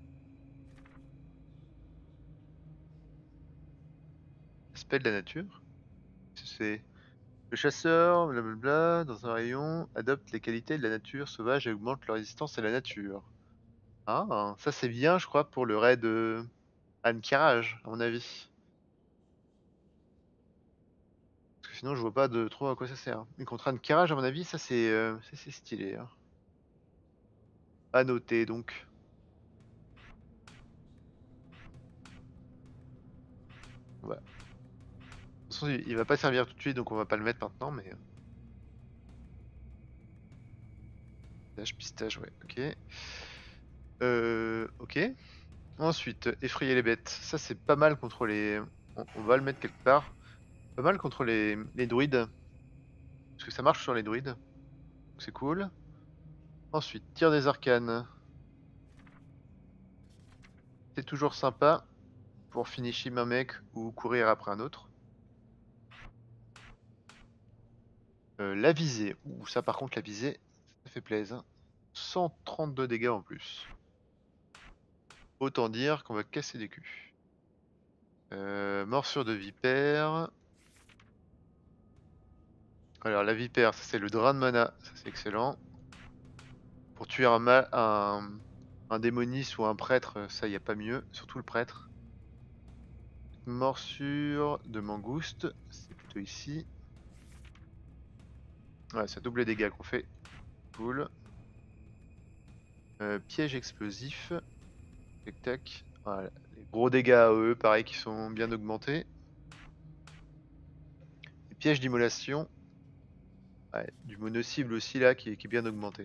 L'aspect de la nature. C'est le chasseur, blablabla, dans un rayon, adopte les qualités de la nature sauvage et augmente leur résistance à la nature. Ah, ça c'est bien, je crois, pour le raid euh, Ankiraj, à mon avis. Parce que sinon, je vois pas de trop à quoi ça sert. Mais contre Ankiraj, à mon avis, ça c'est euh, ça, c'est stylé, hein. À noter donc. Ouais. De toute façon, il il va pas servir tout de suite, donc on va pas le mettre maintenant, mais. euh, Pistache, pistache, ouais, ok. Euh, ok. Ensuite, effrayer les bêtes. Ça, c'est pas mal contre les. On, on va le mettre quelque part. Pas mal contre les, les druides. Parce que ça marche sur les druides. Donc c'est cool. Ensuite, tir des arcanes. C'est toujours sympa pour finisher un mec ou courir après un autre. Euh, la visée. Ouh, ça par contre, la visée, ça fait plaisir. cent trente-deux dégâts en plus. Autant dire qu'on va casser des culs. Euh, morsure de vipère. Alors la vipère, ça c'est le drain de mana, ça c'est excellent. Pour tuer un, ma- un, un démoniste ou un prêtre, ça y a pas mieux, surtout le prêtre. Morsure de mangouste, c'est plutôt ici. Ouais, ça double les dégâts qu'on fait. Cool. Euh, piège explosif. Tac tac. Voilà. Les gros dégâts à eux, pareil, qui sont bien augmentés. Et piège d'immolation. Ouais, du mono-cible aussi là, qui est, qui est bien augmenté.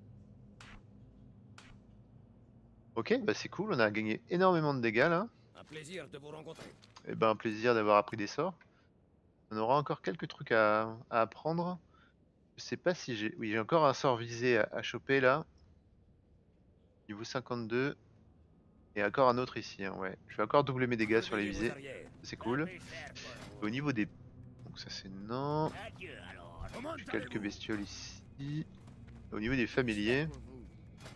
Ok, bah c'est cool, on a gagné énormément de dégâts là. Un plaisir de vous rencontrer. Et ben un plaisir d'avoir appris des sorts. On aura encore quelques trucs à, à apprendre. Je sais pas si j'ai... Oui, j'ai encore un sort visé à, à choper là. Niveau cinquante-deux. Et encore un autre ici, hein, ouais. Je vais encore doubler mes dégâts sur les Réveillez vos visées. arrières. C'est Ça cool. peut faire pour Et au vous. niveau des... Donc ça c'est non. Adieu alors. Comment J'ai quelques allez-vous? bestioles ici. Au niveau des Que puis-je faire familiers. pour vous?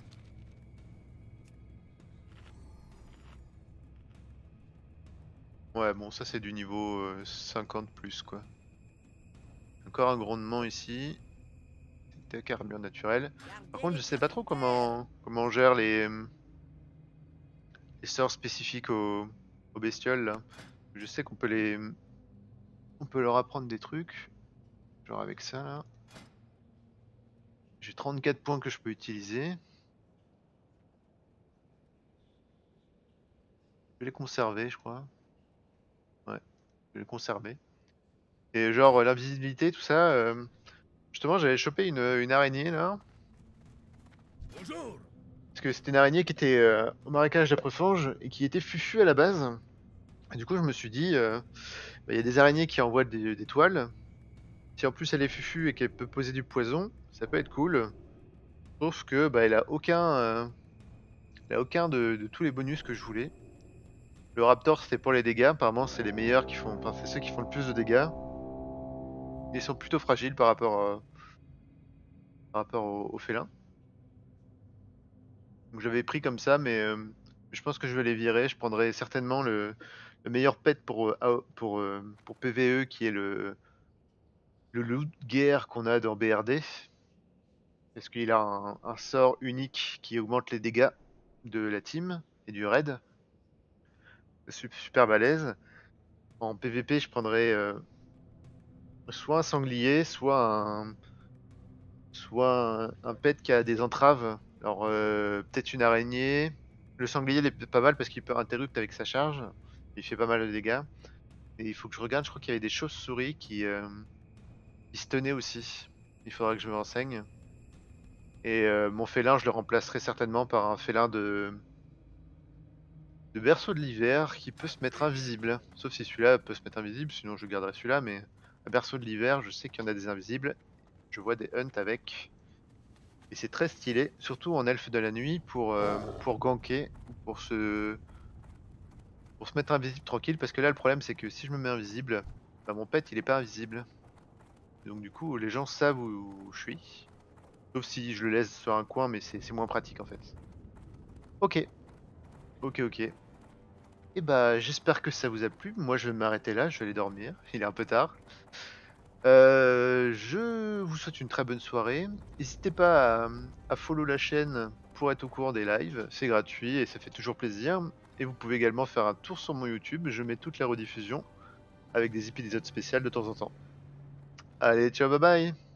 Ouais, bon ça c'est du niveau euh, cinquante plus quoi. Encore un grondement ici. Tac, armure naturelle. Par Gardez contre les je sais pas trop critères. comment comment on gère les, les sorts spécifiques aux, aux bestioles là. Je sais qu'on peut les... On peut leur apprendre des trucs. Genre avec ça là. J'ai trente-quatre points que je peux utiliser. Je vais les conserver, je crois. Ouais, je vais les conserver. Et genre euh, l'invisibilité, tout ça. euh, Justement, j'avais chopé une, une araignée là. Bonjour. Parce que c'était une araignée qui était euh, au marécage d'Aprefange et qui était fufu à la base. Et du coup, je me suis dit, euh, bah, il y a des araignées qui envoient des, des toiles. Si en plus elle est fufu et qu'elle peut poser du poison, ça peut être cool. Sauf que bah, elle a aucun, euh, elle a aucun de, de tous les bonus que je voulais. Le Raptor c'était pour les dégâts, apparemment c'est les meilleurs qui font, enfin c'est ceux qui font le plus de dégâts. Ils sont plutôt fragiles par rapport, euh, par rapport aux, aux félins. Donc j'avais pris comme ça, mais euh, je pense que je vais les virer. Je prendrai certainement le, le meilleur pet pour, euh, A O pour, euh, pour P V E qui est le, le loup de guerre qu'on a dans B R D. Parce qu'il a un, un sort unique qui augmente les dégâts de la team et du raid. C'est super balèze. En P V P, je prendrais euh, soit un sanglier, soit un, soit un, un pet qui a des entraves. Alors euh, peut-être une araignée. Le sanglier il est pas mal parce qu'il peut interrupt avec sa charge. Il fait pas mal de dégâts. Et il faut que je regarde, je crois qu'il y avait des chauves-souris qui, euh, qui pistonné aussi. Il faudra que je me renseigne. Et euh, mon félin, je le remplacerai certainement par un félin de... de berceau de l'hiver qui peut se mettre invisible. Sauf si celui-là peut se mettre invisible, sinon je garderai celui-là. Mais un berceau de l'hiver, je sais qu'il y en a des invisibles. Je vois des hunts avec. Et c'est très stylé, surtout en elfe de la nuit pour, euh, pour ganker, pour se... pour se mettre invisible tranquille. Parce que là, le problème, c'est que si je me mets invisible, bah, mon pet, il est pas invisible. Donc du coup, les gens savent où je suis. Sauf si je le laisse sur un coin, mais c'est c'est moins pratique en fait. Ok, ok, ok. Et bah j'espère que ça vous a plu. Moi je vais m'arrêter là, je vais aller dormir. Il est un peu tard. Euh, je vous souhaite une très bonne soirée. N'hésitez pas à, à follow la chaîne pour être au courant des lives. C'est gratuit et ça fait toujours plaisir. Et vous pouvez également faire un tour sur mon YouTube. Je mets toutes les rediffusions avec des épisodes spéciales de temps en temps. Allez, ciao, bye bye!